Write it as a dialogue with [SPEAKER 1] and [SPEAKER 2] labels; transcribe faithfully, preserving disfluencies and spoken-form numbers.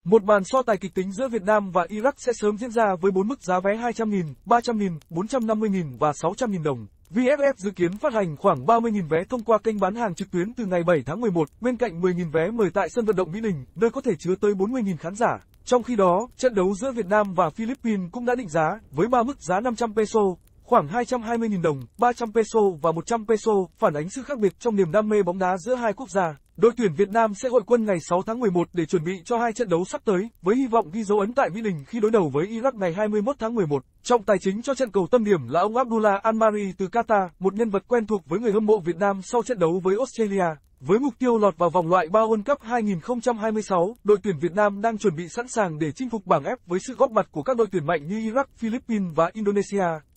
[SPEAKER 1] Một màn so tài kịch tính giữa Việt Nam và Iraq sẽ sớm diễn ra với bốn mức giá vé hai trăm nghìn, ba trăm nghìn, bốn trăm năm mươi nghìn và sáu trăm nghìn đồng. vê ép ép dự kiến phát hành khoảng ba mươi nghìn vé thông qua kênh bán hàng trực tuyến từ ngày bảy tháng mười một, bên cạnh mười nghìn vé mời tại sân vận động Mỹ Đình, nơi có thể chứa tới bốn mươi nghìn khán giả. Trong khi đó, trận đấu giữa Việt Nam và Philippines cũng đã định giá với ba mức giá năm trăm peso, khoảng hai trăm hai mươi nghìn đồng, ba trăm peso và một trăm peso, phản ánh sự khác biệt trong niềm đam mê bóng đá giữa hai quốc gia. Đội tuyển Việt Nam sẽ hội quân ngày sáu tháng mười một để chuẩn bị cho hai trận đấu sắp tới, với hy vọng ghi dấu ấn tại Mỹ Đình khi đối đầu với Iraq ngày hai mươi mốt tháng mười một. Trọng tài chính cho trận cầu tâm điểm là ông Abdullah Al-Mari từ Qatar, một nhân vật quen thuộc với người hâm mộ Việt Nam sau trận đấu với Australia. Với mục tiêu lọt vào vòng loại ba World Cup hai nghìn không trăm hai mươi sáu, đội tuyển Việt Nam đang chuẩn bị sẵn sàng để chinh phục bảng F với sự góp mặt của các đội tuyển mạnh như Iraq, Philippines và Indonesia.